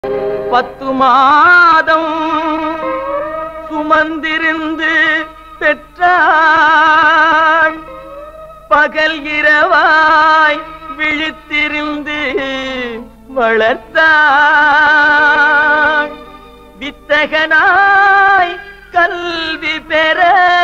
10 மாதம் சுமந்திருந்து பெற்றாள். பகல் இரவாய் விழித்திருந்து வளர்த்தாள். வித்தகனாய் கல்வி பெற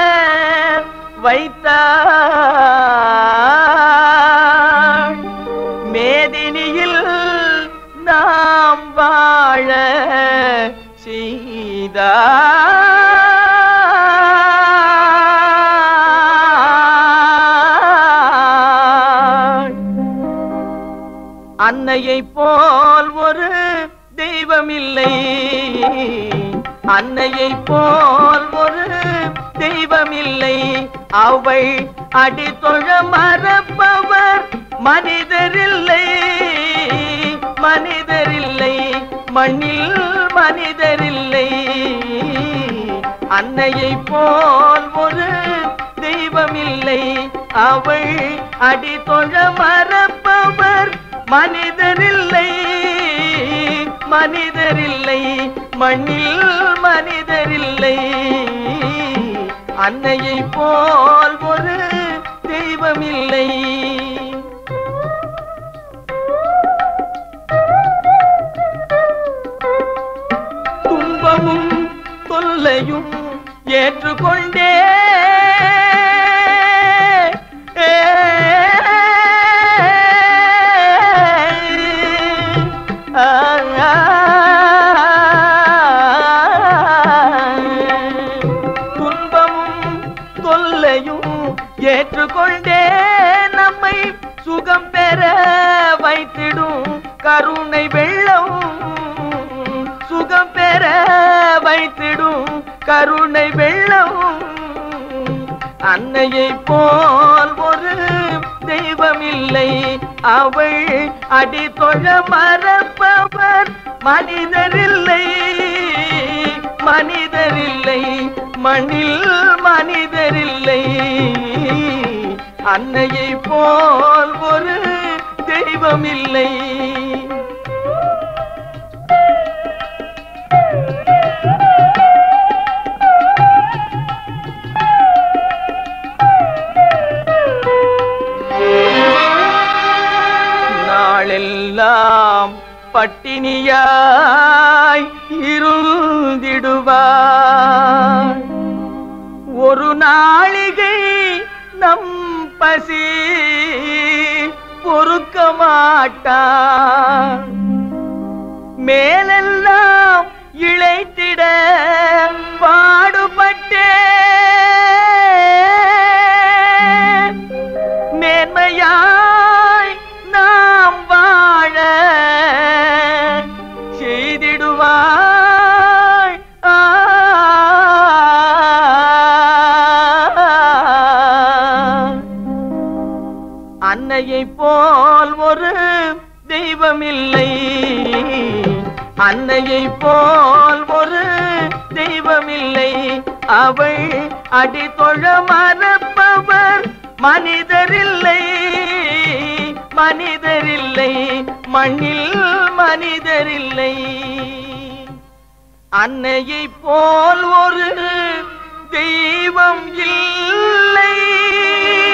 வைத்தாள். மேதினியில் நாம் வாழ செய்தாள். அன்னையை போல் ஒரு தெய்வமில்லை, அன்னையை போல் ஒரு தெய்வமில்லை. அவள் அடித்தொழ மறப்பவர் மனிதரில்லை, மனிதரில்லை, மண்ணில் மனிதரில்லை. அன்னையை போல் ஒரு தெய்வமில்லை. அவள் அடித்தொழ மறப்பவர் மனிதரில்லை, மனிதரில்லை, மண்ணில் மனிதரில்லை. அன்னையை போல் ஒரு தெய்வமில்லை. துன்பமும் தொல்லையும் ஏற்றுக்கொண்டே ஏற்றுக்கொண்டே நம்மை சுகம் பெற வைத்திடும் கருணை வெள்ளம், சுகம் பெற வைத்திடும் கருணை வெள்ளம். அன்னையை போல் ஒரு தெய்வமில்லை. அவள் அடித்தொழ மறப்பவர் மனிதரில்லை, மனிதரில்லை, மண்ணில் மனிதரில்லை. அன்னையை போல் ஒரு தெய்வமில்லை. நாளெல்லாம் பட்டினியாய் இருந்திடுவார். ஒரு நாளிகை நம் பசி பொறுக்க மாட்டார். மேலெல்லாம் இளைத்திட பாடுபட்டே மேன்மையாய் நாம் வாழ செய்திடுவாய். அன்னையை போல் ஒரு தெய்வமில்லை, அன்னையை போல் ஒரு தெய்வமில்லை. அவள் அடித்தொழ மறப்பவர் மனிதரில்லை, மனிதரில்லை, மண்ணில் மனிதரில்லை. அன்னையை போல் ஒரு தெய்வம் இல்லை.